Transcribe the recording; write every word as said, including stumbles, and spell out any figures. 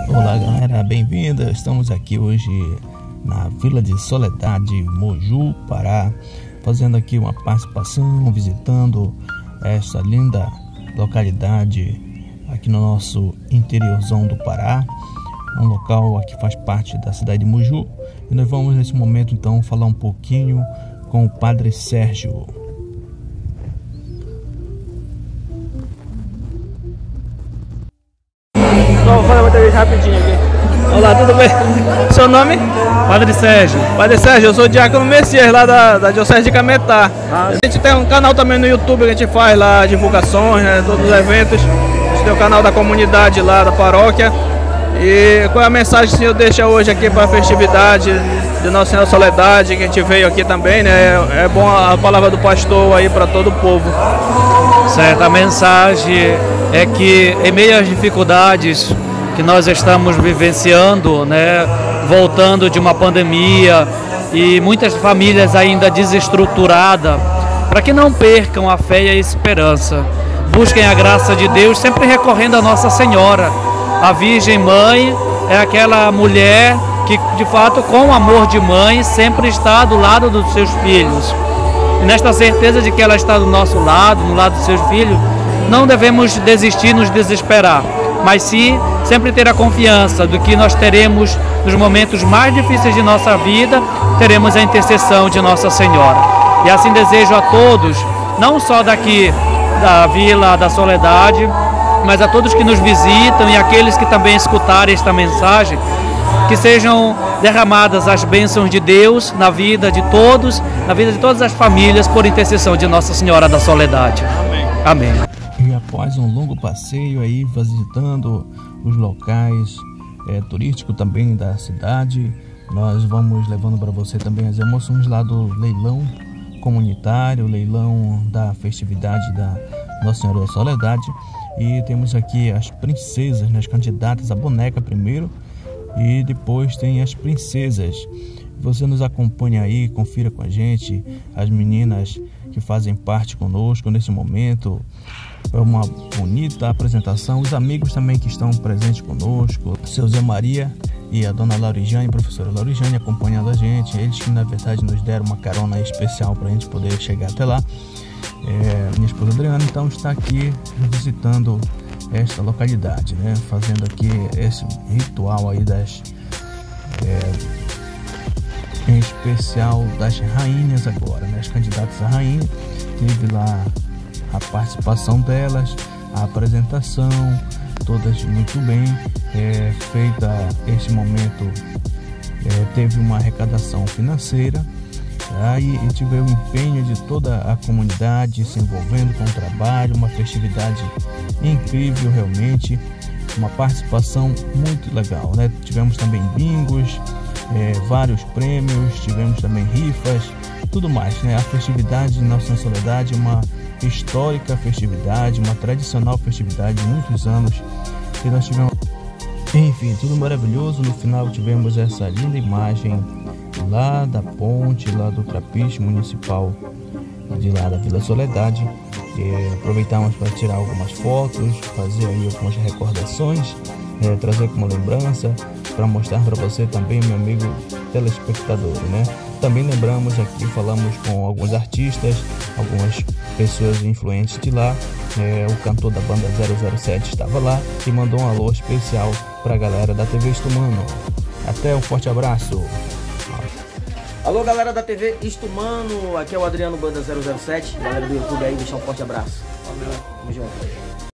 Olá galera, bem-vinda! Estamos aqui hoje na Vila de Soledade, Moju, Pará, fazendo aqui uma participação, visitando essa linda localidade aqui no nosso interiorzão do Pará, um local aqui faz parte da cidade de Moju, e nós vamos nesse momento então falar um pouquinho com o Padre Sérgio. Vou fazer uma entrevista rapidinho aqui. Olá, tudo bem? Seu nome? Padre Sérgio. Padre Sérgio, eu sou o Diácono Messias, lá da, da Diocese de Cametá. Ah. A gente tem um canal também no YouTube que a gente faz lá divulgações, né, todos os eventos. A gente tem o canal da comunidade lá da paróquia. E qual é a mensagem que o senhor deixa hoje aqui para a festividade de Nossa Senhora Soledade, que a gente veio aqui também, né? É, é bom a palavra do pastor aí para todo o povo. Certo, a mensagem é que em meio às dificuldades que nós estamos vivenciando, né, voltando de uma pandemia e muitas famílias ainda desestruturadas, para que não percam a fé e a esperança, busquem a graça de Deus, sempre recorrendo a Nossa Senhora. A Virgem Mãe é aquela mulher que, de fato, com o amor de mãe, sempre está do lado dos seus filhos. E nesta certeza de que ela está do nosso lado, no lado dos seus filhos, não devemos desistir, nos desesperar, mas sim sempre ter a confiança do que nós teremos nos momentos mais difíceis de nossa vida, teremos a intercessão de Nossa Senhora. E assim desejo a todos, não só daqui da Vila da Soledade, mas a todos que nos visitam e aqueles que também escutarem esta mensagem, que sejam derramadas as bênçãos de Deus na vida de todos, na vida de todas as famílias, por intercessão de Nossa Senhora da Soledade. Amém. Amém. E após um longo passeio aí, visitando os locais é, turísticos também da cidade, nós vamos levando para você também as emoções lá do leilão comunitário, leilão da festividade da Nossa Senhora da Soledade. E temos aqui as princesas, né, as candidatas a boneca primeiro, e depois tem as princesas. Você nos acompanha aí, confira com a gente as meninas que fazem parte conosco nesse momento. É uma bonita apresentação. Os amigos também que estão presentes conosco, seu Zé Maria e a dona Laurijane, a professora Laurijane, acompanhando a gente. Eles que na verdade nos deram uma carona especial para a gente poder chegar até lá. É, minha esposa Adriana então está aqui visitando esta localidade, né, fazendo aqui esse ritual aí das é, em especial das rainhas agora, né, as candidatas a rainha. Teve lá a participação delas, a apresentação, todas muito bem é, feita. Este momento é, teve uma arrecadação financeira. Aí e tive o empenho de toda a comunidade se envolvendo com o trabalho, uma festividade incrível realmente, uma participação muito legal, né? Tivemos também bingos, é, vários prêmios, tivemos também rifas, tudo mais, né? A festividade de Nossa Senhora Soledade, uma histórica festividade, uma tradicional festividade de muitos anos que nós tivemos. Enfim, tudo maravilhoso. No final tivemos essa linda imagem lá da ponte, lá do trapiche municipal de lá da Vila Soledade. É, aproveitamos para tirar algumas fotos, fazer aí algumas recordações, é, trazer como lembrança, para mostrar para você também, meu amigo telespectador, né? Também lembramos aqui, falamos com alguns artistas, algumas pessoas influentes de lá. É, o cantor da banda zero zero sete estava lá e mandou um alô especial para a galera da T V Istumano. Até, um forte abraço. Alô galera da T V Istumano, aqui é o Adriano Banda zero zero sete, galera do YouTube aí, deixar um forte abraço. Valeu. Tamo junto.